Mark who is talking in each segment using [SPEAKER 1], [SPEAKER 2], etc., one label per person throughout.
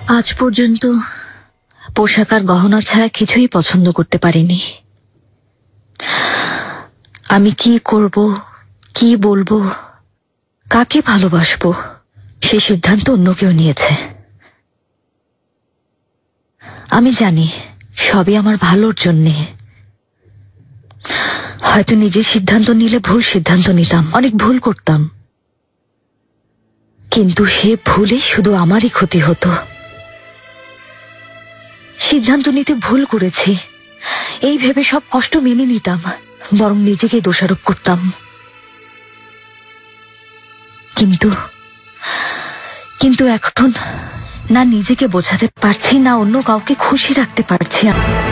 [SPEAKER 1] আজ পর্যন্ত পোশাক আর গহনা ছাড়া কিছুই পছন্দ করতে পারিনি। আমি কি করব, কি বলবো, কাকে ভালোবাসবো, সে সিদ্ধান্ত অন্য কেউ নিয়েছে। আমি জানি সবই আমার ভালোর জন্যে। হয়তো নিজের সিদ্ধান্ত নিলে ভুল সিদ্ধান্ত নিতাম, অনেক ভুল করতাম, কিন্তু সে ভুলে শুধু আমারই ক্ষতি হতো। সিদ্ধান্ত নিতে ভুল করেছি এই ভেবে সব কষ্ট মেনে নিতাম, বরং নিজেকে দোষারোপ করতাম। কিন্তু কিন্তু এখন না নিজেকে বোঝাতে পারছি, না অন্য কাউকে খুশি রাখতে পারছি।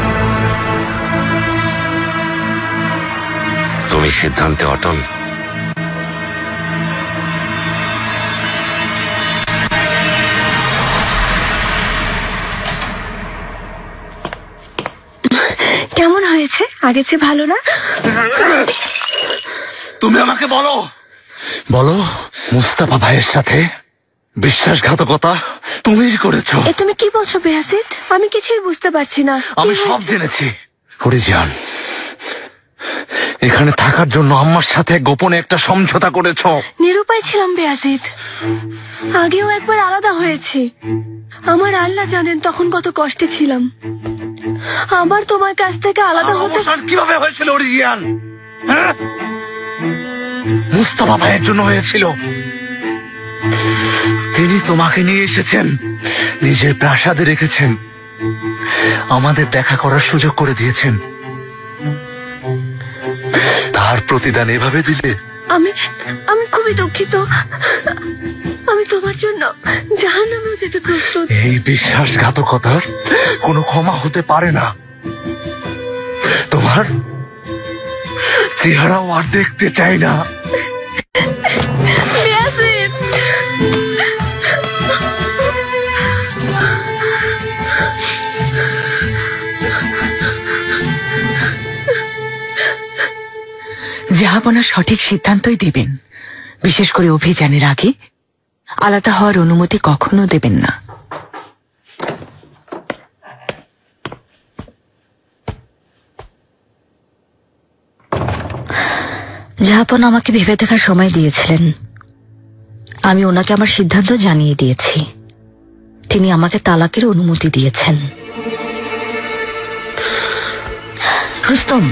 [SPEAKER 2] তুমি সিদ্ধান্তে অটল?
[SPEAKER 1] কেমন হয়েছে? আগে চেয়ে ভালো না?
[SPEAKER 2] তুমি আমাকে বলো বলো, মুস্তাফা ভাইয়ের সাথে বিশ্বাসঘাতকতা তুমিই করেছো।
[SPEAKER 1] তুমি কি বলছো বেয়াসিদ? আমি কিছুই বুঝতে পারছি না।
[SPEAKER 2] আমি সব জেনেছি। হরিজান, এখানে থাকার জন্য আম্মার সাথে গোপনে একটা সমঝোতা করেছো।
[SPEAKER 1] নিরুপায় ছিলাম বেয়াসিদ, আগেও একবার আলাদা হয়েছি। আমার আল্লাহ জানেন তখন কত কষ্টে ছিলাম। আবার তোমার কাছ থেকে আলাদা হতে
[SPEAKER 2] কিভাবে হয়েছিল হরিজান? মুস্তাফা ভাইয়ের জন্য হয়েছিল। তিনি তোমাকে নিয়ে এসেছেন, নিজের প্রাসাদে রেখেছেন, আমাদের দেখা করার সুযোগ করে দিয়েছেন। তার প্রতিদান এভাবে দিলে?
[SPEAKER 1] আমি খুবই দুঃখিত। আমি তোমার জন্য জাহান্নামেও যেতে প্রস্তুত।
[SPEAKER 2] এই বিশ্বাসঘাতকতার কোনো ক্ষমা হতে পারে না। তোমার চেহারাও আর দেখতে চাই না।
[SPEAKER 3] জাহাপনা সঠিক সিদ্ধান্তই দেবেন। বিশেষ করে অভিযানের আগে আলাদা হওয়ার অনুমতি কখনো দেবেন না।
[SPEAKER 1] জাহাপনা আমাকে ভেবে দেখার সময় দিয়েছিলেন। আমি ওনাকে আমার সিদ্ধান্ত জানিয়ে দিয়েছি। তিনি আমাকে তালাকের অনুমতি দিয়েছেন। রুস্তম,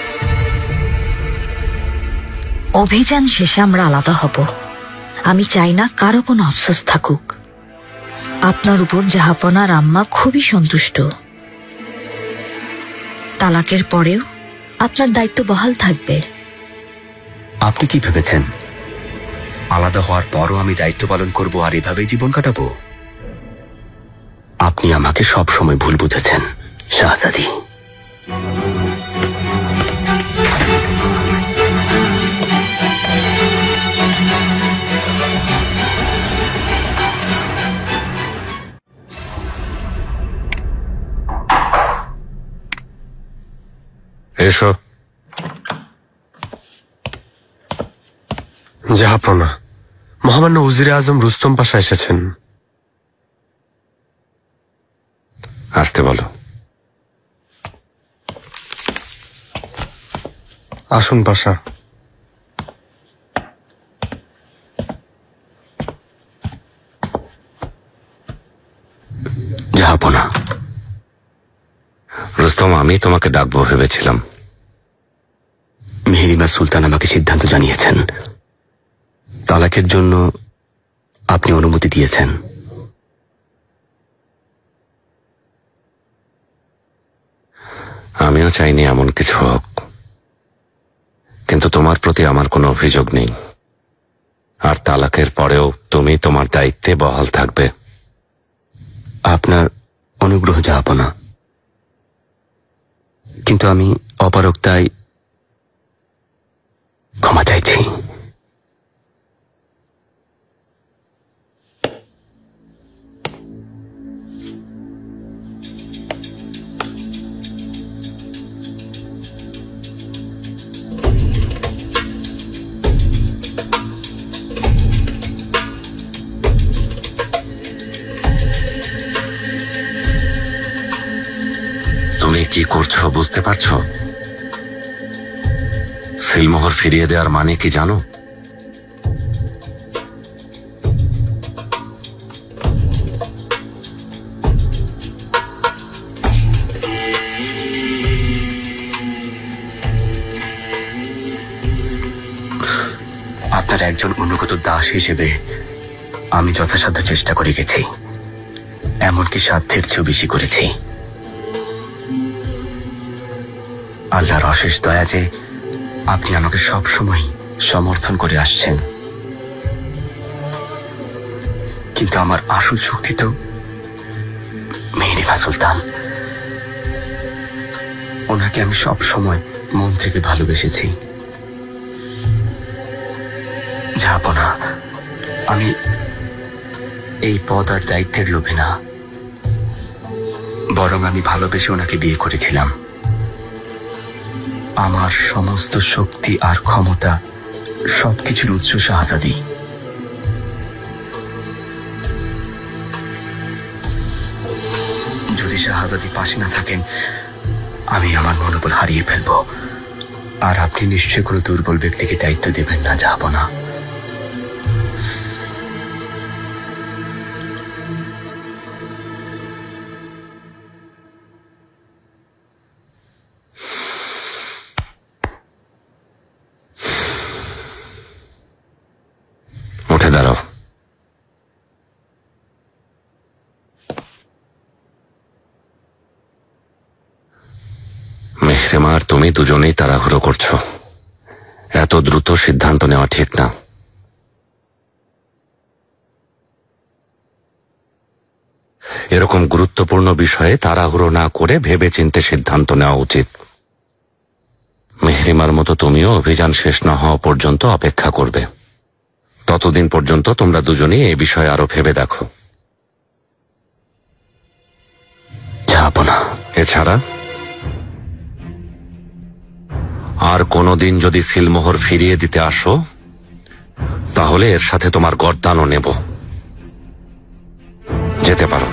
[SPEAKER 1] অভিযান শেষে আমরা আলাদা হব। আমি চাই না কারো কোনো আফসোস থাকুক। আপনার উপর জাহাপনার আম্মা খুবই সন্তুষ্ট। তালাকের পরেও আপনার দায়িত্ব বহাল থাকবে।
[SPEAKER 4] আপনি কি ভেবেছেন আলাদা হওয়ার পরও আমি দায়িত্ব পালন করব আর এভাবেই জীবন কাটাবো? আপনি আমাকে সব সময় ভুল বুঝেছেন শাহজাদি।
[SPEAKER 2] এসো।
[SPEAKER 5] জাহাপনা, মহামান্য উজিরে আজম রুস্তম পাশা এসেছেন।
[SPEAKER 2] আসতে বলো।
[SPEAKER 5] আসুন পাশা।
[SPEAKER 4] জাহাপনা,
[SPEAKER 2] রুস্তম, আমি তোমাকে ডাকবো ভেবেছিলাম।
[SPEAKER 4] মেহেরিমা সুলতান আমাকে সিদ্ধান্ত জানিয়েছেন। তালাকের জন্য আপনি অনুমতি দিয়েছেন।
[SPEAKER 2] আমিও চাইনি এমন কিছু হোক, কিন্তু তোমার প্রতি আমার কোনো অভিযোগ নেই। আর তালাকের পরেও তুমি তোমার দায়িত্বে বহাল থাকবে।
[SPEAKER 4] আপনার অনুগ্রহ জাহাপনা, কিন্তু আমি অপারগতায় ক্ষমা চাইছি।
[SPEAKER 2] বুঝতে পারছো? সিলমোহর ফিরিয়ে দেওয়ার মানে কি জানো?
[SPEAKER 4] আপনার একজন অনুগত দাস হিসেবে আমি যথাসাধ্য চেষ্টা করে গেছি, এমনকি সাধ্যের চেয়েও বেশি করেছি। আল্লাহর অশেষ দয়া যে আপনি আমাকে সব সময় সমর্থন করে আসছেন, কিন্তু আমার আসল শক্তি তো মেহেরিমা সুলতান। ওনাকে আমি সব সময় মন থেকে ভালোবেসেছি। যাব না, আমি এই পদ আর দায়িত্বের লোভে না, বরং আমি ভালোবেসে ওনাকে বিয়ে করেছিলাম। আমার সমস্ত শক্তি আর ক্ষমতা সবকিছুর উৎস শাহজাদি। যদি শাহজাদি পাশে না থাকেন, আমি আমার মনোবল হারিয়ে ফেলবো। আর আপনি নিশ্চয় কোনো দুর্বল ব্যক্তিকে দায়িত্ব দেবেন না। যাব না।
[SPEAKER 2] উঠে দাঁড়াও। মেহরিমা আর তুমি দুজনেই তাড়াহুড়ো করছো। এত দ্রুত সিদ্ধান্ত নেওয়া ঠিক না। এরকম গুরুত্বপূর্ণ বিষয়ে তাড়াহুড়ো না করে ভেবেচিন্তে সিদ্ধান্ত নেওয়া উচিত। মেহরিমার মতো তুমিও অভিযান শেষ না হওয়া পর্যন্ত অপেক্ষা করবে। ততদিন পর্যন্ত তোমরা দুজনেই এই বিষয়ে আরো ভেবে দেখো।
[SPEAKER 4] যাব না।
[SPEAKER 2] এছাড়া আর কোনোদিন যদি সিলমোহর ফিরিয়ে দিতে আসো, তাহলে এর সাথে তোমার গর্দানও নেব। যেতে পারো।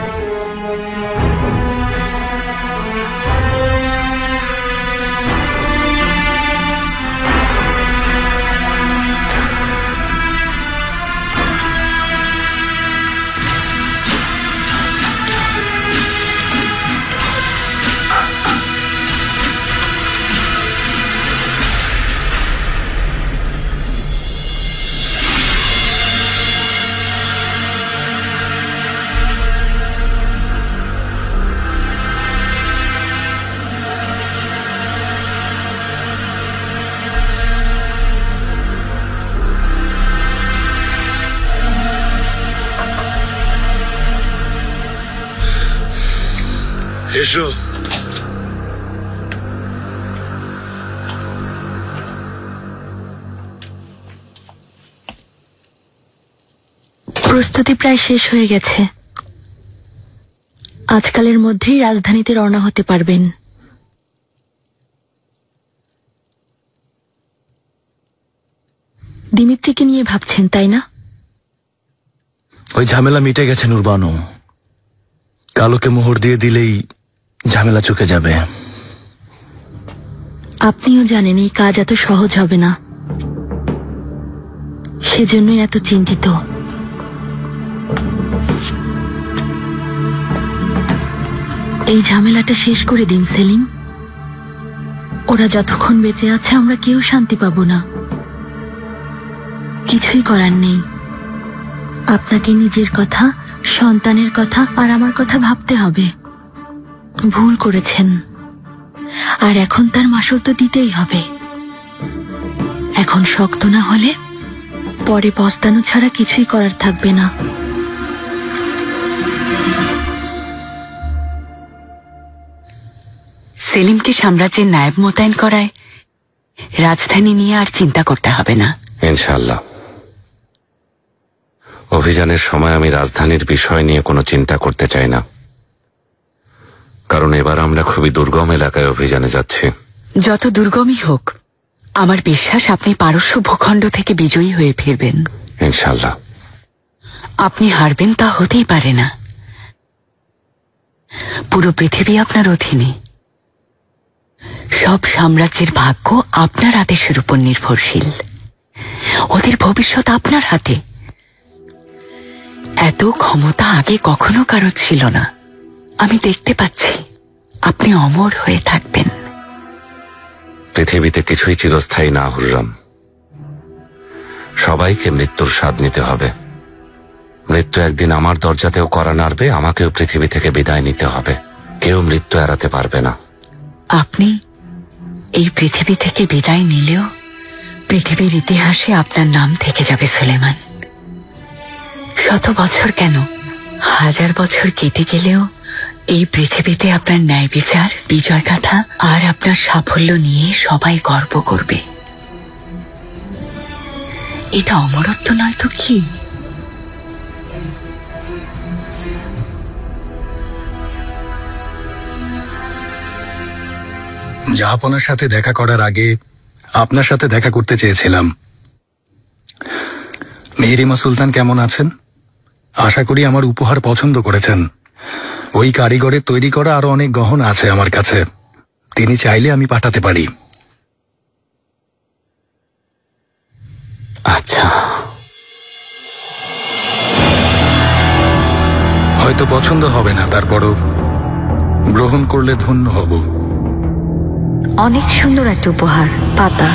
[SPEAKER 2] এসো।
[SPEAKER 1] প্রস্তুতি প্রায় শেষ হয়ে গেছে। আজকালের মধ্যেই রাজধানীতে রওনা হতে পারবেন। দিমিত্রিকে নিয়ে ভাবছেন, তাই না?
[SPEAKER 6] ওই ঝামেলা মিটে গেছে নুরবানু। কালোকে মোহর দিয়ে দিলেই ঝামেলা চুকে যাবে।
[SPEAKER 1] আপনিও জানেন এই কাজ এত সহজ হবে না, সেজন্যই এত চিন্তিত। এই ঝামেলাটা শেষ করে দিন সেলিম। ওরা যতক্ষণ বেঁচে আছে আমরা কেউ শান্তি পাবো না। কিছুই করার নেই। আপনাকে নিজের কথা, সন্তানের কথা আর আমার কথা ভাবতে হবে। ভুল করেছেন, আর এখন তার মাসুল তো দিতেই হবে। এখন শক্ত না হলে পরে পস্তানো ছাড়া কিছুই করার থাকবে না।
[SPEAKER 3] সেলিমকে সাম্রাজ্যের নায়েব মোতায়েন করায় রাজধানী নিয়ে আর চিন্তা করতে হবে না,
[SPEAKER 2] ইনশাআল্লাহ। অভিযানের সময় আমি রাজধানীর বিষয় নিয়ে কোনো চিন্তা করতে চাই না, কারণ এবার আমরা খুবই দুর্গম এলাকায় অভিযানে যাচ্ছি।
[SPEAKER 3] যত দুর্গমই হোক, আমার বিশ্বাস আপনি পারস্য ভূখণ্ড থেকে বিজয়ী হয়ে ফিরবেন।
[SPEAKER 2] ইনশাআল্লাহ।
[SPEAKER 3] আপনি হারবেন তা হতেই পারে না। পুরো পৃথিবী আপনার অধীনে। সব সাম্রাজ্যের ভাগ্য আপনার আদেশের উপর নির্ভরশীল। ওদের ভবিষ্যৎ আপনার হাতে। এত ক্ষমতা আগে কখনো কারো ছিল না। আমি দেখতে পাচ্ছি আপনি অমর হয়ে থাকবেন।
[SPEAKER 2] পৃথিবীতে কিছুই চিরস্থায়ী না হুররাম। সবাইকে মৃত্যুর স্বাদ নিতে হবে। মৃত্যু একদিন আমার দরজাতেও কড়া নাড়বে, আমাকেও পৃথিবী থেকে বিদায় নিতে হবে। কেউ মৃত্যু এড়াতে পারবে না।
[SPEAKER 3] আপনি এই পৃথিবী থেকে বিদায় নিলেও পৃথিবীর ইতিহাসে আপনার নাম থেকে যাবে সুলেমান। শত বছর কেন, 1000 বছর কেটে গেলেও এই পৃথিবীতে আপনার ন্যায় বিচার, বিজয় গাথা আর আপনার সাফল্য নিয়ে সবাই গর্ব করবে। এটা অমরত্ব নয় তো কি?
[SPEAKER 7] জাহাপনার সাথে দেখা করার আগে আপনার সাথে দেখা করতে চেয়েছিলাম। মেহেরিমা সুলতান কেমন আছেন? আশা করি আমার উপহার পছন্দ করেছেন। ওই কারিগরের তৈরি করা আরো অনেক গহনা আছে আমার কাছে, তিনি চাইলে আমি পাঠাতে পারি।
[SPEAKER 2] আচ্ছা,
[SPEAKER 7] হয়তো পছন্দ হবে না, তারপরও গ্রহণ করলে ধন্য হব।
[SPEAKER 1] অনেক সুন্দর একটা উপহার, পাতা।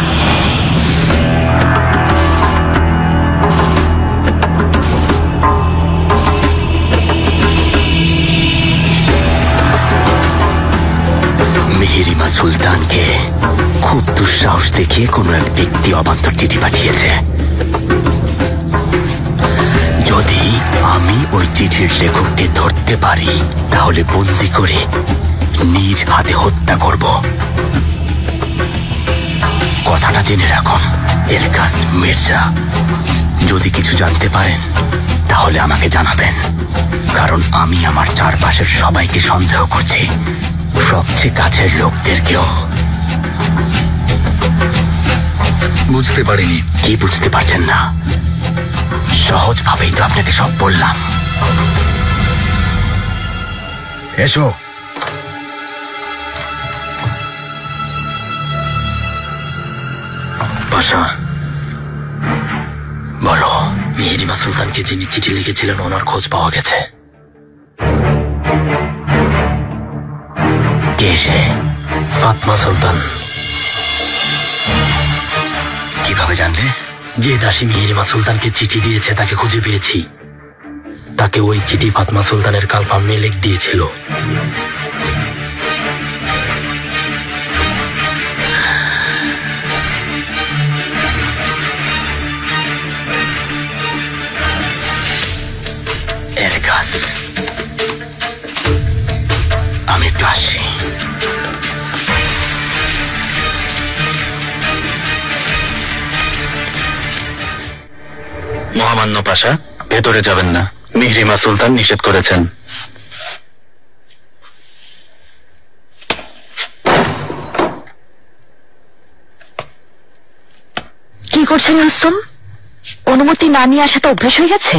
[SPEAKER 4] মেহেরিমা সুলতানকে খুব দুঃসাহস দেখিয়ে কোনো এক ব্যক্তি অবান্তর চিঠি পাঠিয়েছে। যদি আমি ওই চিঠির লেখককে ধরতে পারি তাহলে বন্দি করে নিজ হাতে হত্যা করব। কথাটা জেনে রাখুন এলকাস মির্জা। যদি কিছু জানতে পারেন তাহলে আমাকে জানাবেন, কারণ আমি আমার চারপাশের সবাইকে সন্দেহ করছি, সবচেয়ে কাছের লোকদেরকেও।
[SPEAKER 7] বুঝতে পারিনি।
[SPEAKER 4] কি বুঝতে পারছেন না? সহজভাবেই তো আপনাকে সব বললাম। এসো।
[SPEAKER 6] পাশা,
[SPEAKER 4] বলো।
[SPEAKER 6] মেহেরিমা সুলতানকে যিনি চিঠি লিখেছিলেন ওনার খোঁজ পাওয়া গেছে।
[SPEAKER 4] কে সে?
[SPEAKER 6] ফাতমা সুলতান।
[SPEAKER 4] কিভাবে জানলে?
[SPEAKER 6] যে দাসী মেহেরিমা সুলতানকে চিঠি দিয়েছে তাকে খুঁজে পেয়েছি। তাকে ওই চিঠি ফাতমা সুলতানের কালফা মেলেক দিয়েছিল।
[SPEAKER 4] এলকাস, আমি একটু আসছি।
[SPEAKER 7] মহামান্য পাশা, ভেতরে যাবেন না, মেহেরিমা সুলতান নিষেধ করেছেন।
[SPEAKER 1] কি করছেন রুস্তম? অনুমতি না নিয়ে আসাটা অভ্যাস হয়ে গেছে?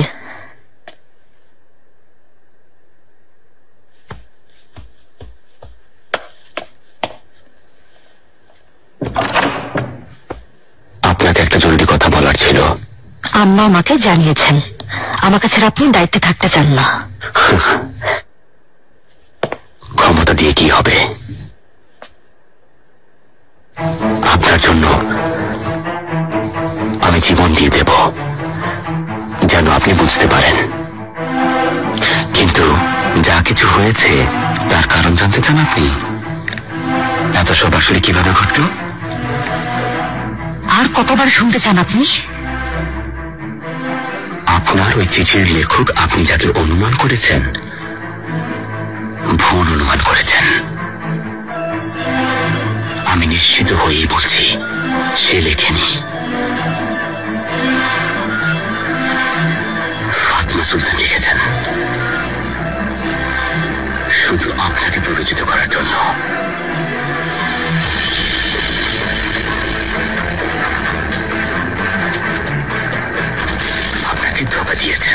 [SPEAKER 4] আপনাকে একটা জরুরি কথা বলার ছিল।
[SPEAKER 1] আম্মা আমাকে জানিয়েছেন আমার কাছে আপনি দায়িত্বে থাকতে চান না।
[SPEAKER 4] ক্ষমতা দিয়ে কি হবে? আপনার জন্য আমি জীবন দিয়ে দেব, যেন আপনি বুঝতে পারেন। কিন্তু যা কিছু হয়েছে তার কারণ জানতে চান আপনি? এত সব আসলে কিভাবে ঘটল?
[SPEAKER 1] আর কতবার শুনতে চান আপনি?
[SPEAKER 4] আপনার ওই চিঠির লেখক আপনি যাকে অনুমান করেছেন, ভুল অনুমান করেছেন। আমি নিশ্চিত হয়েই বলছি, সে লেখেনি। ফাতমা সুলতান লিখেছেন, শুধু আপনাকে পরিচিত করার জন্য। আপনাকে ধোঁকা দিয়েছেন।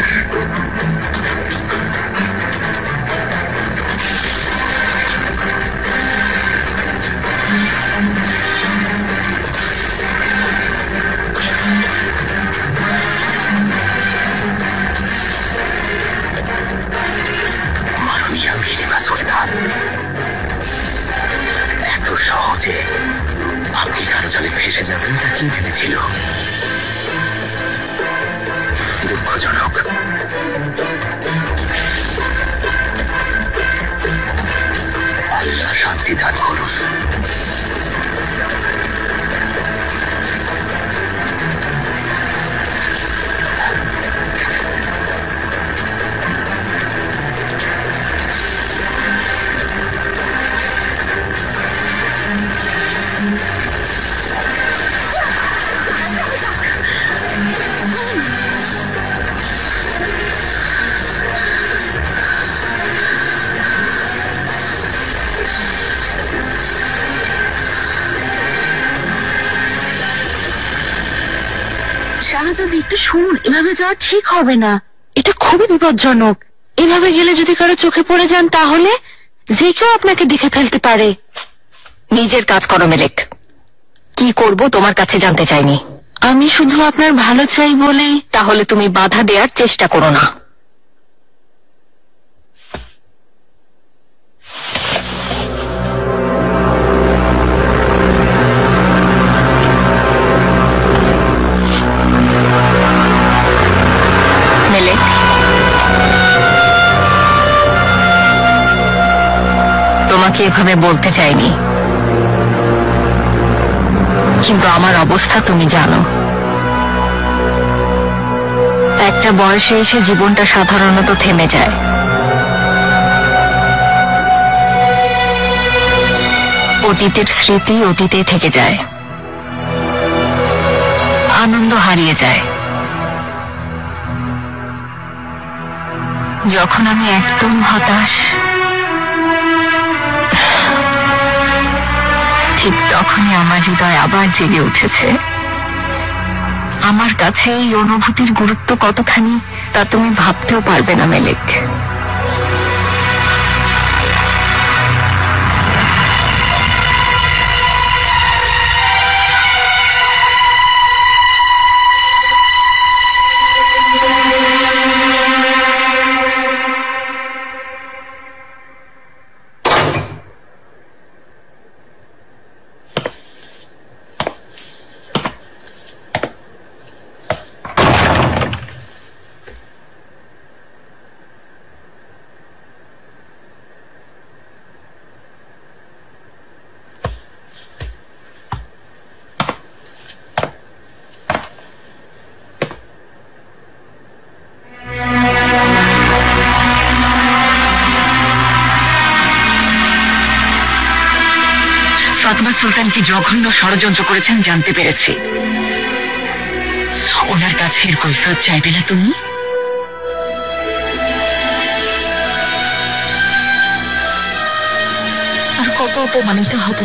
[SPEAKER 4] সেদিনটা কি ভেবেছিল? দুঃখজনক। আল্লাহ শান্তি দান করুন।
[SPEAKER 1] শাহজাদ, একটু শুনুন, এভাবে যাওয়া ঠিক হবে না। এটা খুবই বিপজ্জনক। এভাবে গেলে যদি কারো চোখে পড়ে যান তাহলে যে কেউ আপনাকে দেখে ফেলতে পারে।
[SPEAKER 3] নিজের কাজ করো মেলেক। কি করব তোমার কাছে জানতে চাইনি।
[SPEAKER 1] আমি শুধু আপনার ভালো চাই বলেই।
[SPEAKER 3] তাহলে তুমি বাধা দেওয়ার চেষ্টা করো না। মেলেক, তোমাকে এভাবে বলতে চাইনি, কিন্তু আমার অবস্থা তুমি জানো। একটা বয়সে এসে জীবনটা সাধারণত থেমে যায়। অতীতের স্মৃতি অতীতে থেকে যায়, আনন্দ হারিয়ে যায়। যখন আমি একদম হতাশ, ঠিক তখনই আমার হৃদয় আবার জেগে উঠেছে। আমার কাছে এই অনুভূতির গুরুত্ব কতখানি তা তুমি ভাবতেও পারবে না মেলেক। ফাতেমা সুলতান কি জঘন্য ষড়যন্ত্র করেছেন জানতে পেরেছি। ওনার কাছে এর কৈফিয়ত চাইবে না তুমি? আর কত অপমানিত হব।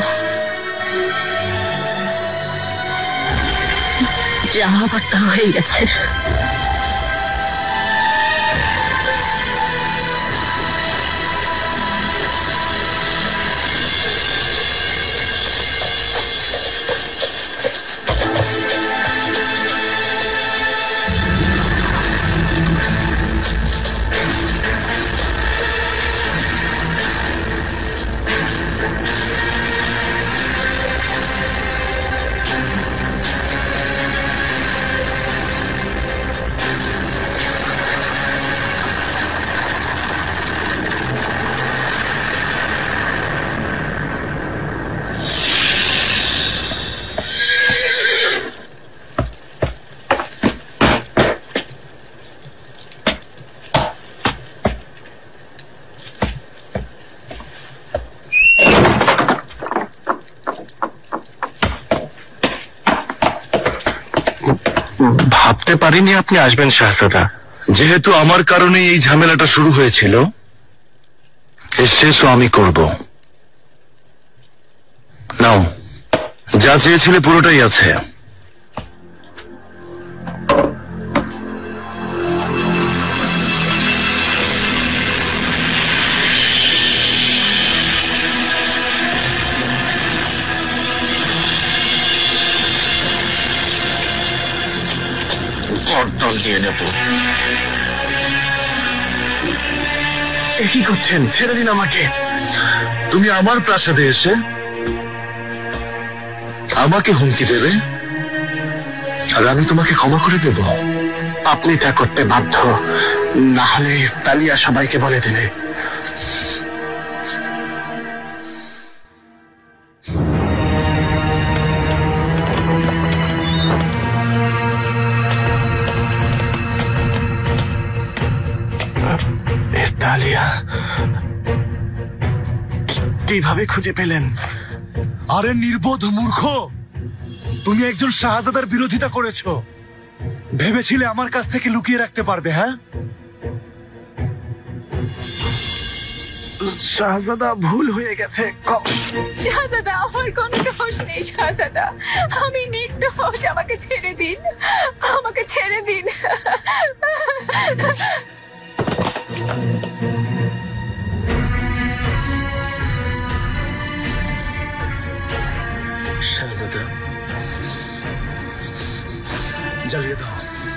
[SPEAKER 3] যা হবার তা হয়ে গেছে।
[SPEAKER 5] ভাবতে পারিনি আপনি আসবেন শাহজাদা।
[SPEAKER 6] যেহেতু আমার কারণেই এই ঝামেলাটা শুরু হয়েছিল, এর শেষও আমি করব। নাও, যা চেয়েছিলে পুরোটাই আছে।
[SPEAKER 5] গর্দন দিয়ে নেব। কি করছেন? ছেড়ে দিন আমাকে।
[SPEAKER 6] তুমি আমার প্রাসাদে এসে আমাকে হুমকি দেবে?
[SPEAKER 4] আর আমি তোমাকে ক্ষমা করে দেব। আপনি তা করতে বাধ্য, না হলে তালিয়া সবাইকে বলে দেবে। তালিয়া কিভাবে খুঁজে পেলেন?
[SPEAKER 6] আরে নির্বোধ মূর্খ, তুমি একজন শাহজাদার বিরোধিতা করেছো, ভেবেছিলে আমার কাছ থেকে লুকিয়ে রাখতে পারবে? হ্যাঁ,
[SPEAKER 4] শাহজাদা, ভুল হয়ে গেছে।
[SPEAKER 3] শাহজাদা, আমার কোনো দোষ নেই শাহজাদা, আমি নির্দোষ, আমাকে ছেড়ে দিন, আমাকে ছেড়ে দিন।
[SPEAKER 6] শাহজাদা, জ্বালিয়ে দাও।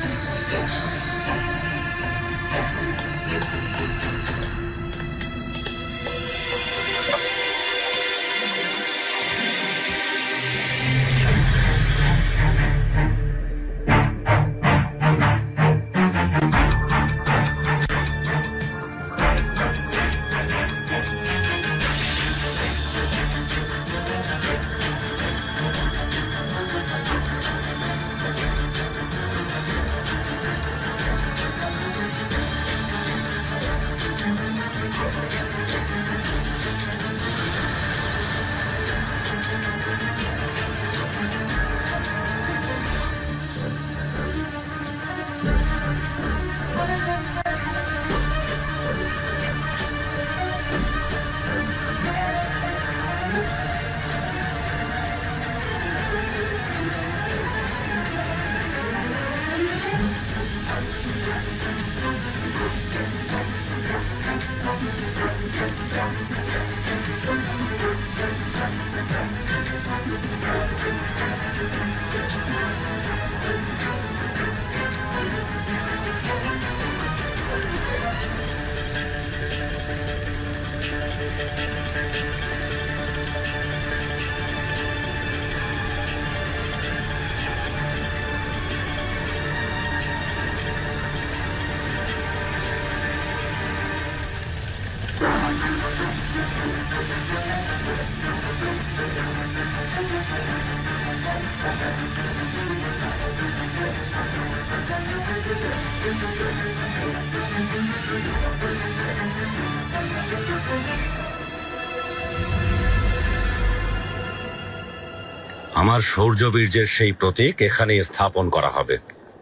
[SPEAKER 2] আমার শৌর্যবীর্যের সেই প্রতীক এখানে স্থাপন করা হবে।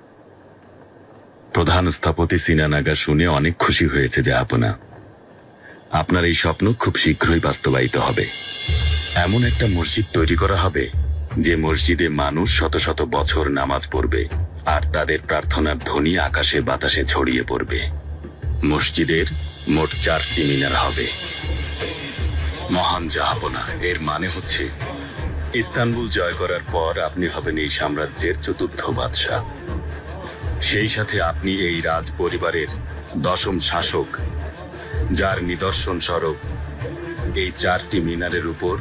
[SPEAKER 8] প্রধান স্থপতি সিনানাগা শুনে অনেক খুশি হয়েছে যে আপনার এই স্বপ্ন খুব শীঘ্রই বাস্তবায়িত হবে। এমন একটা মসজিদ তৈরি করা হবে যে মসজিদে মানুষ শত শত বছর নামাজ পড়বে আর তাদের প্রার্থনার ধ্বনি আকাশে বাতাসে ছড়িয়ে পড়বে। মসজিদের মোট 4টি মিনার হবে। মহান জাহাপনা, এর মানে হচ্ছে ইস্তানবুল জয় করার পর আপনি হবেন এই সাম্রাজ্যের চতুর্থ বাদশাহ। সেই সাথে আপনি এই রাজ পরিবারের 10ম শাসক, যার নিদর্শন স্বরূপ এই 4টি মিনারের উপর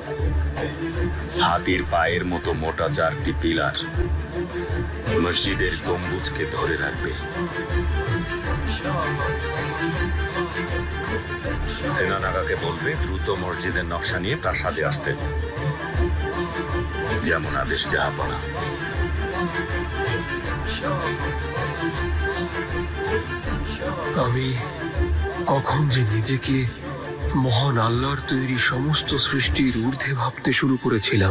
[SPEAKER 8] হাতির পায়ের মতো মোটা 4টি পিলার মসজিদের গম্বুজকে ধরে রাখবে।
[SPEAKER 2] সিনানাগাকে বলবে দ্রুত মসজিদের নকশা নিয়ে প্রাসাদে আসতে।
[SPEAKER 8] যেমন আদেশ জাহাপনা।
[SPEAKER 5] আমি কখন যে নিজেকে মহান আল্লাহর তৈরি সমস্ত সৃষ্টির ঊর্ধ্বে ভাবতে শুরু করেছিলাম।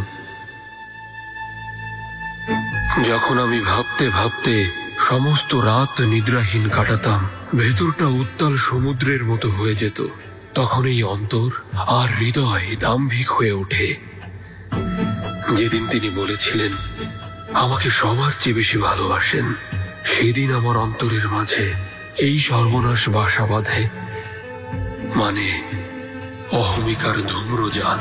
[SPEAKER 5] যখন আমি ভাবতে ভাবতে সমস্ত রাত নিদ্রাহীন কাটাতাম, ভেতরটা উত্তাল সমুদ্রের মতো হয়ে যেত, তখন এই অন্তর আর হৃদয় দাম্ভিক হয়ে ওঠে। যেদিন তিনি বলেছিলেন আমাকে সবার চেয়ে বেশি ভালোবাসেন, সেদিন আমার অন্তরের মাঝে এই সর্বনাশ বাসা বাঁধে, মানে অহমিকার ধূম্রজাল।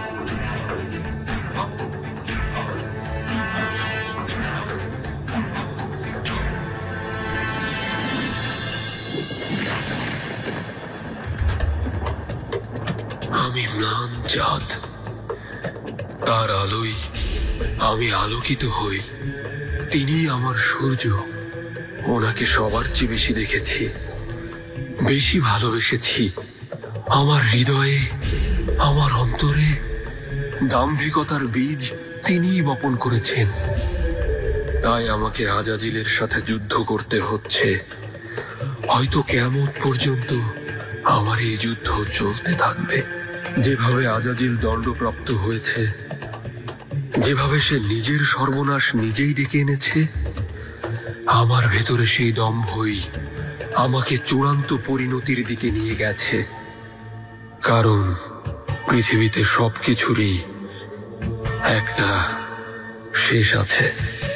[SPEAKER 5] আমি ম্লান চাঁদ, তার আলোয় আমি আলোকিত হই। তিনিই আমার সূর্য। ওনাকে সবার চেয়ে বেশি দেখেছি, বেশি ভালোবেসেছি। আমার হৃদয়ে, আমার অন্তরে দাম্ভিকতার বীজ তিনিই বপন করেছেন। তাই আমাকে আজাজিলের সাথে যুদ্ধ করতে হচ্ছে। হয়তো কিয়ামত পর্যন্ত আমার এই যুদ্ধ চলতে থাকবে। যেভাবে আজাজিল দণ্ডপ্রাপ্ত হয়েছে, যেভাবে সে নিজের সর্বনাশ নিজেই ডেকে এনেছে, আমার ভেতরে সেই দম্ভই আমাকে চূড়ান্ত পরিণতির দিকে নিয়ে গেছে। কারণ পৃথিবীতে সবকিছুরই একটা শেষ আছে।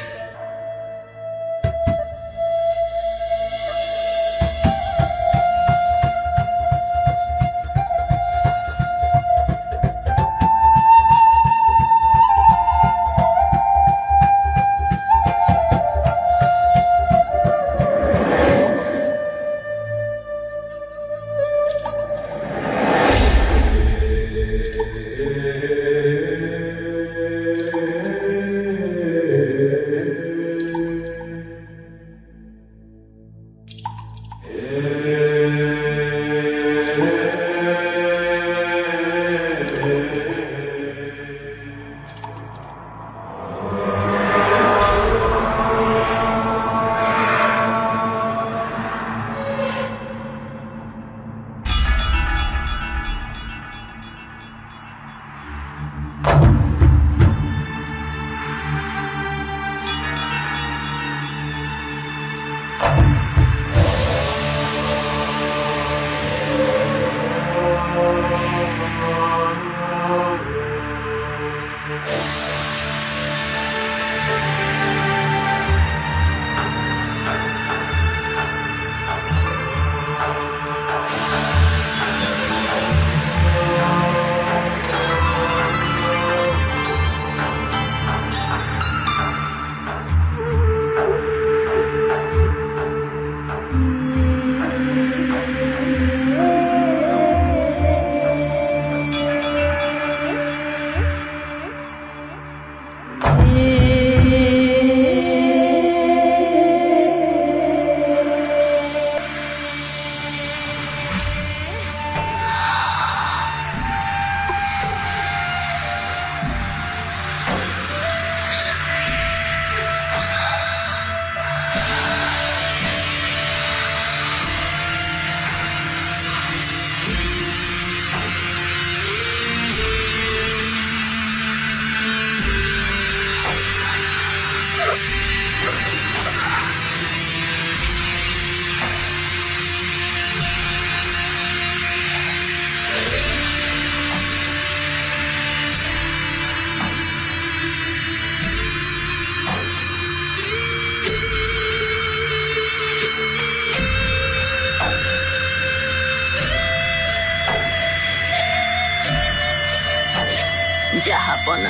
[SPEAKER 1] জাহাপনা,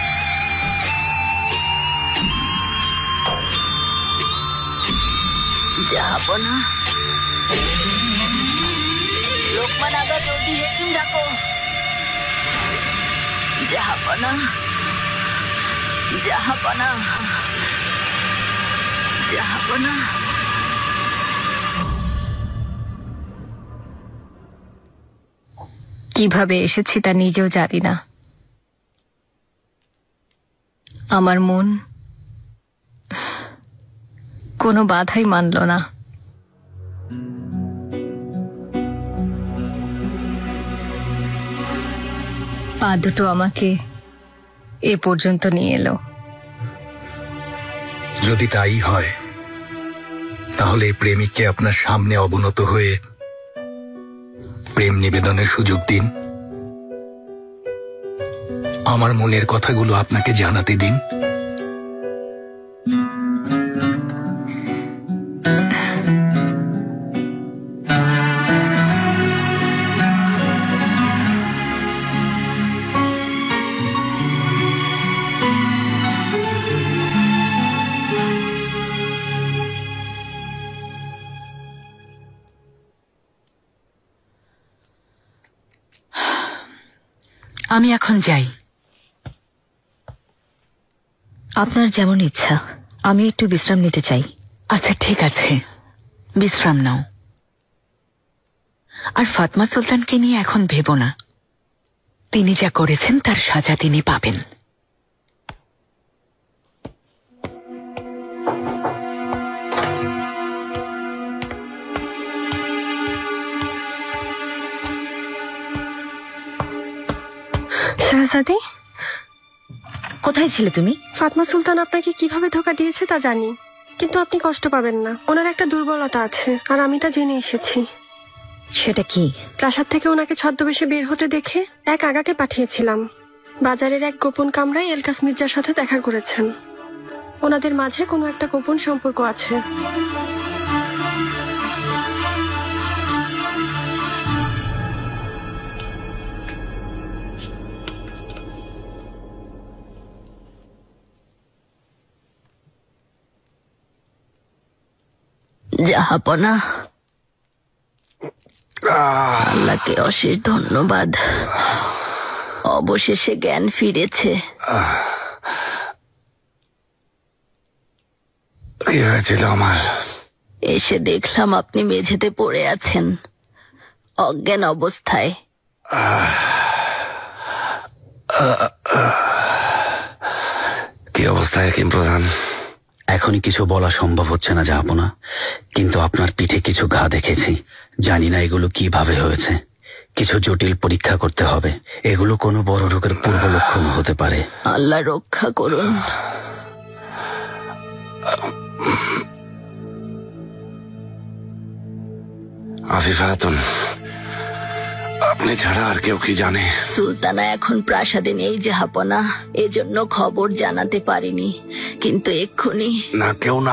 [SPEAKER 1] জাহাপনা, লোকমান আগা, জলদি হেকিম ডাকো। জাহাপনা, জাহাপনা, জাহাপনা।
[SPEAKER 9] কিভাবে এসেছি তা নিজেও জানি না। আমার মন কোনো বাধাই মানল না। পা দুটো আমাকে এ পর্যন্ত নিয়ে এলো।
[SPEAKER 7] যদি তাই হয়, তাহলে এই প্রেমিককে আপনার সামনে অবনত হয়ে প্রেম নিবেদনের সুযোগ দিন। আমার মনের কথাগুলো আপনাকে জানাতে দিন।
[SPEAKER 3] আমি এখন যাই।
[SPEAKER 1] আপনার যেমন ইচ্ছা।
[SPEAKER 3] আমি একটু বিশ্রাম নিতে চাই। আচ্ছা ঠিক আছে, বিশ্রাম নাও। আর ফাতমা সুলতানকে নিয়ে এখন ভেবো না। তিনি যা করেছেন তার সাজা তিনি পাবেন।
[SPEAKER 10] শাহজাদি,
[SPEAKER 3] কোথায় ছিলে তুমি?
[SPEAKER 10] ফাতমা সুলতান আপনাকে কিভাবে ধোকা দিয়েছে তা জানি, কিন্তু আপনি কষ্ট পাবেন না। ওনার একটা দুর্বলতা আছে, আর আমি তা জেনে এসেছি।
[SPEAKER 3] সেটা কি?
[SPEAKER 10] প্রাসাদ থেকে ওনাকে ছদ্মবেশে বের হতে দেখে এক আগাকে পাঠিয়েছিলাম। বাজারের এক গোপন কামরায় এলকাস মির্জার সাথে দেখা করেছেন। ওনাদের মাঝে কোনো একটা গোপন সম্পর্ক আছে।
[SPEAKER 1] জাহাপনা, আল্লাহকে অশেষ ধন্যবাদ, অবশেষে জ্ঞান ফিরেছে।
[SPEAKER 2] কি হয়েছিল আমার?
[SPEAKER 1] এসে দেখলাম আপনি মেঝেতে পড়ে আছেন অজ্ঞান অবস্থায়।
[SPEAKER 2] কি অবস্থায় হেকিম প্রধান?
[SPEAKER 4] এখনই কিছু বলা সম্ভব হচ্ছে না জাহাপনা, কিন্তু আপনার পিঠে কিছু ঘা দেখেছি। জানি না এগুলো কিভাবে হয়েছে। কিছু জটিল পরীক্ষা করতে হবে। এগুলো কোনো বড় রোগের পূর্ব লক্ষণ হতে পারে।
[SPEAKER 1] আল্লাহ রক্ষা করুন।
[SPEAKER 2] আফিফা খাতুন, আপনি ছাড়া আর কেউ কি জানে?
[SPEAKER 1] সুলতানা এখন প্রাসাদে নেই জাহাপনা, এজন্য খবর জানাতে পারিনি, কিন্তু এক্ষুনি।
[SPEAKER 2] না,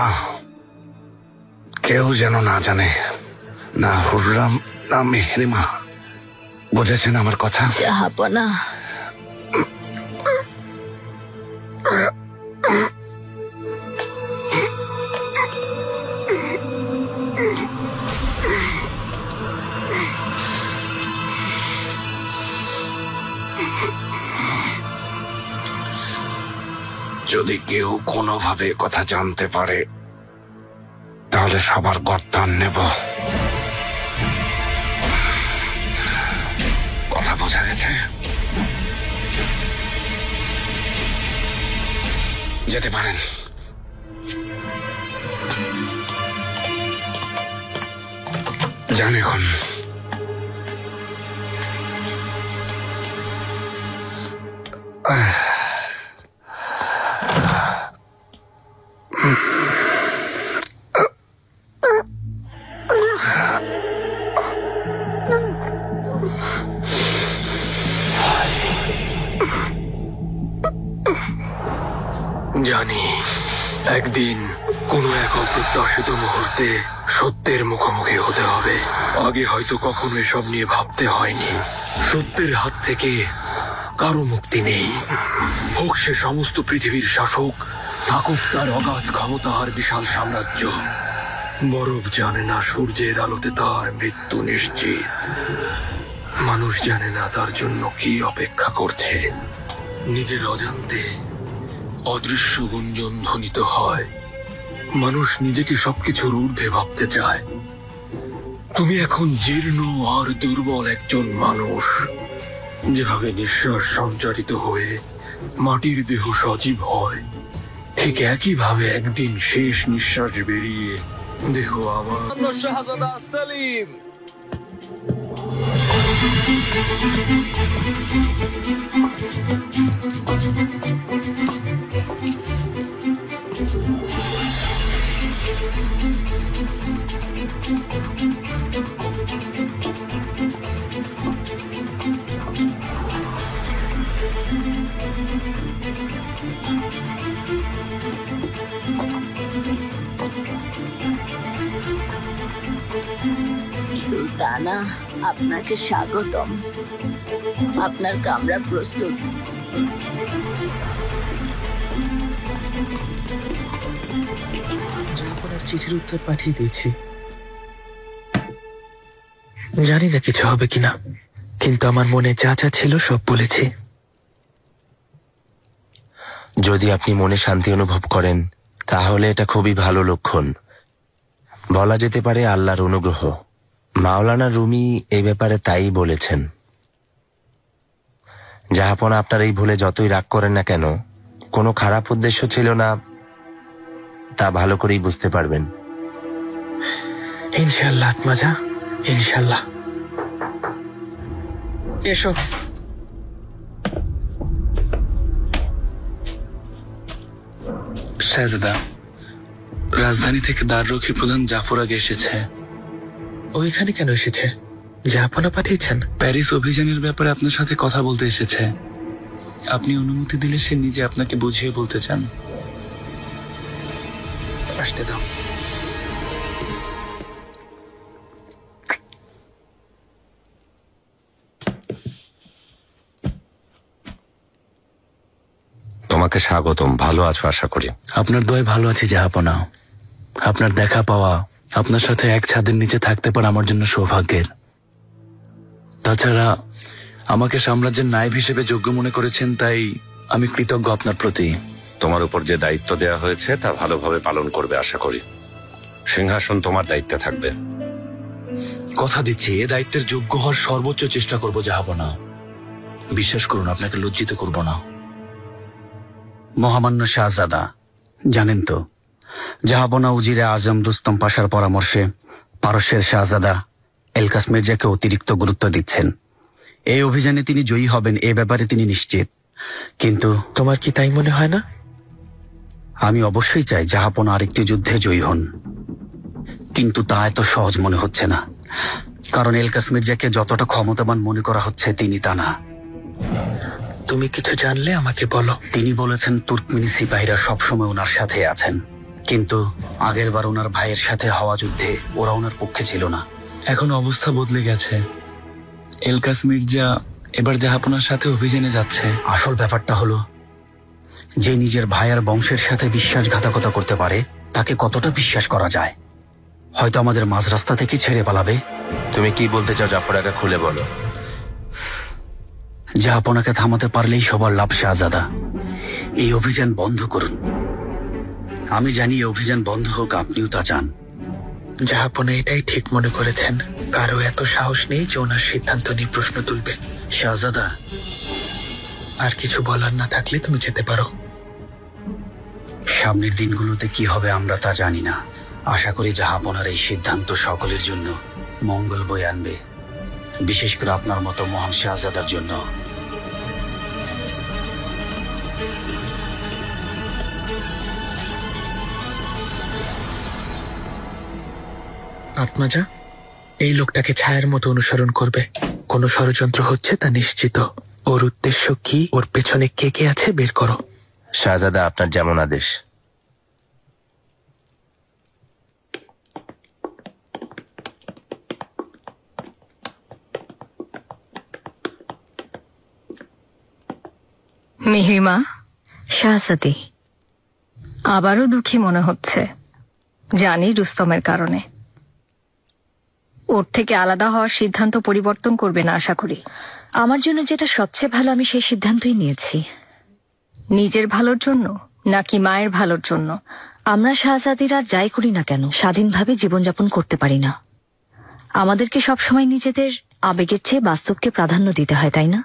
[SPEAKER 2] কেউ যেন না জানে, না হুররাম না মেহরিমা। বুঝেছেন আমার কথা?
[SPEAKER 1] জাহাপনা,
[SPEAKER 2] যদি কেউ কোনোভাবে কথা জানতে পারে তাহলে সবার গর্দান নেব। কথা বোঝা গেছে? যেতে পারেন। যান এখন।
[SPEAKER 5] জানি একদিন কোনো এক অপ্রত্যাশিত মুহূর্তে সত্যের মুখোমুখি হতে হবে। আগে হয়তো কখনো এসব নিয়ে ভাবতে হয়নি। সত্যের হাত থেকে কারো মুক্তি নেই, হোক সে সমস্ত পৃথিবীর শাসক, থাকুক তার অগাধ ক্ষমতা আর বিশাল সাম্রাজ্য। বরফ জানে না সূর্যের আলোতে তার মৃত্যু নিশ্চিত। মানুষ জানে না তার জন্য কি অপেক্ষা করছে। নিজের অজান্তে অদৃশ্য গুঞ্জন ধ্বনিত হয়। মানুষ নিজেকে সবকিছুর ঊর্ধ্বে ভাবতে চায়। তুমি এখন জীর্ণ আর দুর্বল একজন মানুষ। যেভাবে নিঃশ্বাস সঞ্চারিত হয়ে মাটির দেহ সজীব হয়, ঠিক একইভাবে একদিন শেষ নিঃশ্বাস বেরিয়ে দেহ আবার।
[SPEAKER 11] শাহজাদা সেলিম,
[SPEAKER 1] সুলতানা, আপনাকে স্বাগতম। আপনার কামরা প্রস্তুত।
[SPEAKER 11] জাহাপনার চিঠির উত্তর পাঠিয়ে দিয়েছি। জানি না কিছু হবে কিনা, কিন্তু আমার মনে যা যা ছিল সব বলেছি। যদি আপনি মনে শান্তি অনুভব করেন
[SPEAKER 4] তাহলে এটা খুবই ভালো লক্ষণ। বলা যেতে পারে আল্লাহর অনুগ্রহ। মাওলানা রুমি এই ব্যাপারে তাই বলেছেন। জাহাপনা, আপনার এই ভুলে যতই রাগ করেন না কেন, কোনো খারাপ উদ্দেশ্য ছিল না, তা ভালো করেই বুঝতে পারবেন।
[SPEAKER 11] ইনশাল্লাহ আত্মাজা, ইনশাল্লাহ। এসো।
[SPEAKER 6] শাহজাদা, রাজধানী থেকে দ্বাররক্ষী প্রধান জাফর আগে এসেছে।
[SPEAKER 11] ওইখানে কেন এসেছে? জাহাপনা পাঠিয়েছেন?
[SPEAKER 6] প্যারিস অভিযানের ব্যাপারে আপনার সাথে কথা বলতে এসেছে। আপনি অনুমতি দিলে সে নিজে আপনাকে বুঝিয়ে বলতে চান।
[SPEAKER 11] আসতে দাও।
[SPEAKER 2] তোমাকে স্বাগতম। ভালো আছো আশা করি।
[SPEAKER 6] আপনার দয় ভালো আছে জাহাপনা। আপনার দেখা পাওয়া, আপনার সাথে এক ছাদের নিচে থাকতে পারা আমার জন্য সৌভাগ্যের। তাছাড়া আমাকে সাম্রাজ্যের নায়েব হিসেবে যোগ্য মনে করেছেন, তাই আমি কৃতজ্ঞ আপনার প্রতি।
[SPEAKER 2] তোমার উপর যে দায়িত্ব দেওয়া হয়েছে তা ভালোভাবে পালন করবে আশা করি। সিংহাসন তোমার দায়িত্বে থাকবে।
[SPEAKER 6] কথা দিচ্ছি, এ দায়িত্বের যোগ্য হওয়ার সর্বোচ্চ চেষ্টা করব জাহাপনা। বিশ্বাস করুন, আপনাকে লজ্জিত করব না।
[SPEAKER 12] মহামান্য শাহজাদা, জানেন তো জাহাপনা উজিরে আজম রুস্তম পাশার পরামর্শে পারস্যের শাহজাদা এলকাস মির্জাকে অতিরিক্ত গুরুত্ব দিচ্ছেন। এই অভিযানে তিনি জয়ী হবেন এ ব্যাপারে তিনি নিশ্চিত। কিন্তু
[SPEAKER 11] তোমার কি তাই মনে হয় না?
[SPEAKER 12] আমি অবশ্যই চাই জাহাপনা আরেকটি যুদ্ধে জয়ী হন, কিন্তু তা এত সহজ মনে হচ্ছে না। কারণ এলকাস মির্জাকে যতটা ক্ষমতাবান মনে করা হচ্ছে তিনি তা না।
[SPEAKER 11] তুমি কিছু জানলে আমাকে বলো।
[SPEAKER 12] তিনি বলেছেন তুর্কমেনি সিপাহীরা সবসময় ওনার সাথে আছেন, কিন্তু আগের বার ওনার ভাইয়ের সাথে হওয়া যুদ্ধে ওরা ওনার পক্ষে ছিল না।
[SPEAKER 6] এখন অবস্থা বদলে গেছে। এলকাস মির্জা এবার জাহাপনার সাথে অভিযানে যাচ্ছে।
[SPEAKER 12] আসল ব্যাপারটা হলো, যে নিজের ভাই আর বংশের সাথে বিশ্বাসঘাতকতা করতে পারে তাকে কতটা বিশ্বাস করা যায়? হয়তো আমাদের মাঝ রাস্তা থেকে ছেড়ে পালাবে।
[SPEAKER 4] তুমি কি বলতে চাও জাফর আগে, খুলে বলো।
[SPEAKER 12] জাহাপনাকে থামাতে পারলেই সবার লাভ শাহজাদা। এই অভিযান বন্ধ করুন। আমি জানি এই অভিযান বন্ধ হোক, আপনিও তা চান।
[SPEAKER 11] জাহাপনা এটাই ঠিক মনে করেছেন। কারো এত সাহস নেই যে ওনার সিদ্ধান্ত নিয়ে প্রশ্ন তুলবে।
[SPEAKER 12] শাহজাদা,
[SPEAKER 11] আর কিছু বলার না থাকলে তুমি যেতে পারো।
[SPEAKER 12] সামনের দিনগুলোতে কি হবে আমরা তা জানি না। আশা করি জাহাপনার এই সিদ্ধান্ত সকলের জন্য মঙ্গল বয়ে আনবে, বিশেষ করে আপনার মতো মহান শাহজাদার জন্য।
[SPEAKER 11] আত্মাজা, এই লোকটাকে ছায়ার মতো অনুসরণ করবে। কোনো ষড়যন্ত্র হচ্ছে তা নিশ্চিত। ওর উদ্দেশ্য কি, ওর পেছনে কে কে আছে বের করো।
[SPEAKER 4] শাহজাদা, আপনার যেমন আদেশ।
[SPEAKER 9] মিহিমা,
[SPEAKER 1] শাহজাদি,
[SPEAKER 9] আবারও দুঃখী মনে হচ্ছে। জানি রুস্তমের কারণে। ওর থেকে আলাদা হওয়ার সিদ্ধান্ত পরিবর্তন করবে না আশা করি।
[SPEAKER 1] আমার জন্য যেটা সবচেয়ে ভালো আমি সেই সিদ্ধান্তই নিয়েছি।
[SPEAKER 9] নিজের ভালোর জন্য নাকি মায়ের ভালোর জন্য?
[SPEAKER 1] আমরা শাহজাদিরা আর যাই করি না কেন স্বাধীনভাবে জীবনযাপন করতে পারি না। আমাদেরকে সবসময় নিজেদের আবেগের চেয়ে বাস্তবকে প্রাধান্য দিতে হয়, তাই না?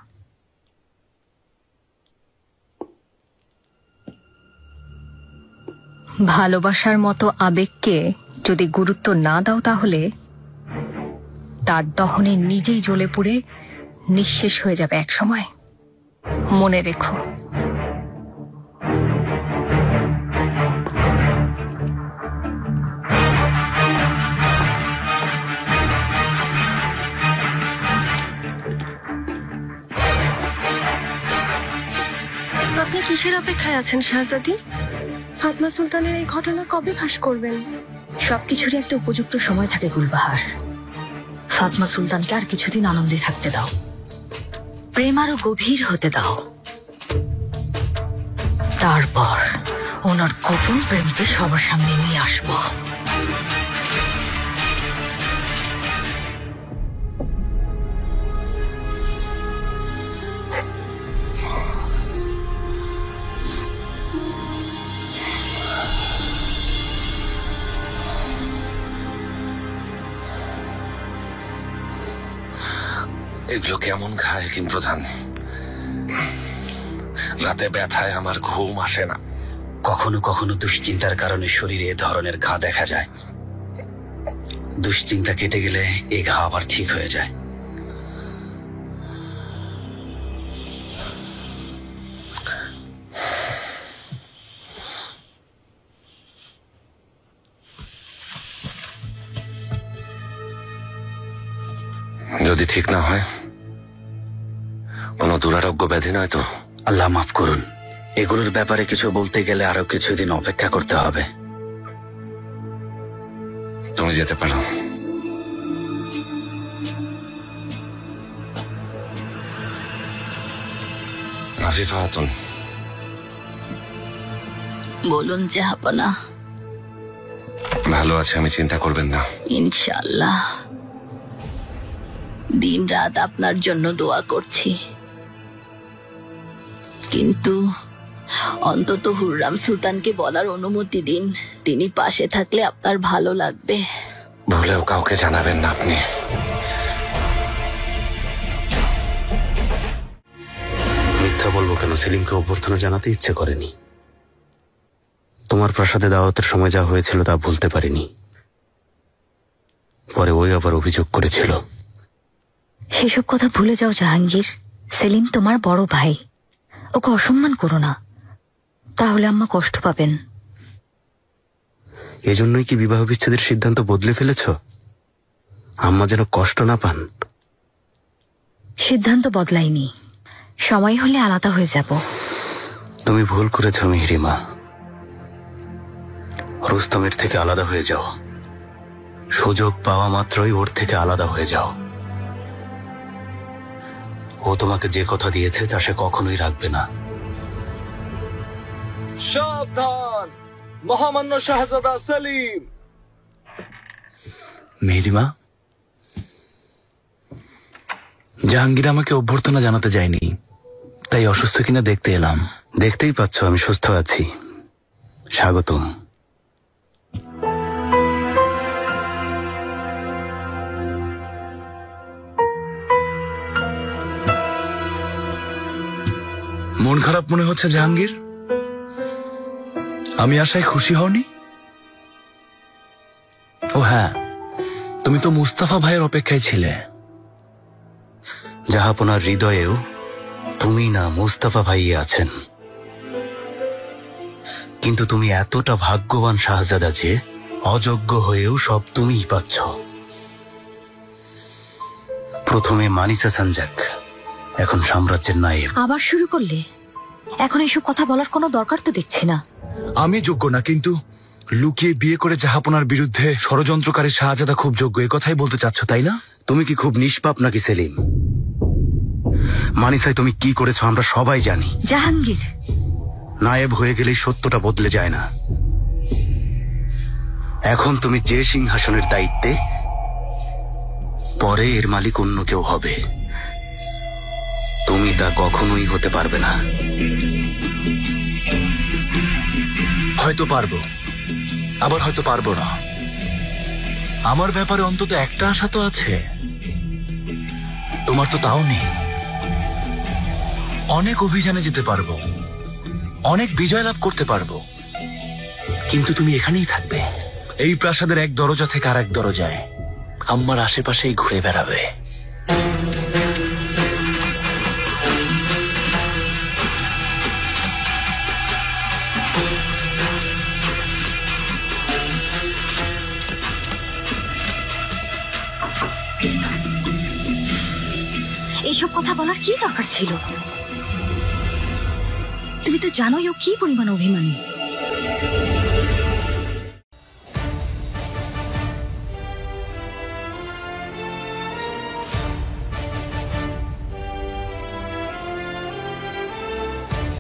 [SPEAKER 9] ভালোবাসার মতো আবেগকে যদি গুরুত্ব না দাও, তাহলে তার দহনে নিজেই জ্বলে পুড়ে নিঃশেষ হয়ে যাবে এক সময়। মনে রেখো।
[SPEAKER 10] আপনি কিসের অপেক্ষায় আছেন শাহজাদি? ফাতমা সুলতানের এই ঘটনা কবে ফাঁস করবেন?
[SPEAKER 1] সবকিছুরই একটা উপযুক্ত সময় থাকে গুলবাহার। ফাতমা সুলতানকে আর কিছুদিন আনন্দে থাকতে দাও, প্রেম আরো গভীর হতে দাও। তারপর ওনার গোপন প্রেমকে সবার সামনে নিয়ে আসবো।
[SPEAKER 2] এগুলো কেমন খায় কিম প্রধান? রাতে ব্যথায় আমার ঘুম আসে না।
[SPEAKER 12] কখনো কখনো দুশ্চিন্তার কারণে শরীরে এ ধরনের ঘা দেখা যায়। দুশ্চিন্তা কেটে গেলে এই ঘা আবার ঠিক হয়ে যায়।
[SPEAKER 2] যদি ঠিক না হয়, কোনো দুরারোগ্য ব্যাধি নয় তো?
[SPEAKER 12] আল্লাহ মাফ করুন, এগুলোর ব্যাপারে কিছু বলতে গেলে আরো কিছুদিন অপেক্ষা করতে হবে।
[SPEAKER 2] তুমি যেতে পারো। আফিফা খাতুন।
[SPEAKER 1] বলুন জাহাপনা।
[SPEAKER 2] ভালো আছে আমি, চিন্তা করবেন না।
[SPEAKER 1] ইনশাআল্লাহ। দিন রাত আপনার জন্য দোয়া করছি, কিন্তু অন্তত হুররাম সুলতানকে বলার অনুমতি দিন। তিনি পাশে থাকলে আপনার ভালো লাগবে।
[SPEAKER 2] ভুলেও কাউকে জানাবেন না আপনি।
[SPEAKER 12] মিথ্যা বলবো কেন? সেলিমকে অভ্যর্থনা জানাতে ইচ্ছে করেনি। তোমার প্রাসাদে দাওয়াতের সময় যা হয়েছিল তা ভুলতে পারিনি। পরে ওই আবার অভিযোগ করেছিল।
[SPEAKER 1] সেসব কথা ভুলে যাও জাহাঙ্গীর। সেলিম তোমার বড় ভাই, ওকে অসম্মান করো না, তাহলে আম্মা কষ্ট পাবেন।
[SPEAKER 12] এজন্যই কি বিবাহ বিচ্ছেদের সিদ্ধান্ত বদলে ফেলেছ? আম্মা যেন কষ্ট না পান।
[SPEAKER 1] সিদ্ধান্ত বদলাইনি, সময় হলে আলাদা হয়ে যাব।
[SPEAKER 12] তুমি ভুল করেছ মেহরিমা। রুস্তমের থেকে আলাদা হয়ে যাও। সুযোগ পাওয়া মাত্রই ওর থেকে আলাদা হয়ে যাও। ও তোমাকে যে কথা দিয়েছে তা সে কখনোই রাখবে না।
[SPEAKER 6] সাবধান, মহামান্য শাহজাদা সেলিম। মেহরিমা, জাহাঙ্গীর আমাকে অভ্যর্থনা জানাতে যায়নি, তাই অসুস্থ কিনা দেখতে এলাম।
[SPEAKER 12] দেখতেই পাচ্ছ আমি সুস্থ আছি। স্বাগতম।
[SPEAKER 6] মন খারাপ মনে হচ্ছে জাহাঙ্গীর? আমি আশায় খুশি হওনি? ও হ্যাঁ, তুমি তো মুস্তাফা ভাইয়ের অপেক্ষায় ছিলে।
[SPEAKER 12] জাহাপনার হৃদয়েও তুমি না মুস্তাফা ভাই আছেন। কিন্তু তুমি এতটা ভাগ্যবান শাহজাদা যে অযোগ্য হয়েও সব তুমিই পাচ্ছ। প্রথমে মানিসা সানজাক, এখন সাম্রাজ্যের নায়েব।
[SPEAKER 1] আবার শুরু করলে? এখন এসব কথা বলার কোনো দরকার তো দেখছি না।
[SPEAKER 6] আমি যোগ্য না, কিন্তু লুকিয়ে বিয়ে করে জাহাপনার বিরুদ্ধে ষড়যন্ত্রকারী শাহজাদা খুব যোগ্য, এ কথাই বলতে চাচ্ছ তাই না?
[SPEAKER 12] তুমি কি খুব নিষ্পাপ নাকি সেলিম? মানিসাই তুমি কি করেছো আমরা সবাই জানি।
[SPEAKER 1] জাহাঙ্গীর,
[SPEAKER 12] নায়েব হয়ে গেলেই সত্যটা বদলে যায় না। এখন তুমি যে সিংহাসনের দায়িত্বে, পরে এর মালিক অন্য কেউ হবে। তুমি তা কখনোই হতে পারবে না।
[SPEAKER 6] হয়তো পারবো, আবার হয়তো পারবো না। আমার ব্যাপারে অন্তত একটা আশা তো আছে, তোমার তো তাও নেই। অনেক অভিযানে যেতে পারবো, অনেক বিজয় লাভ করতে পারবো, কিন্তু তুমি এখানেই থাকবে, এই প্রাসাদের এক দরজা থেকে আর এক দরজায় আম্মার আশেপাশেই ঘুরে বেড়াবে।
[SPEAKER 1] এসব কথা বলার কি দরকার ছিল? তুমি তো জানোই ও কি পরিমাণ অভিমানী।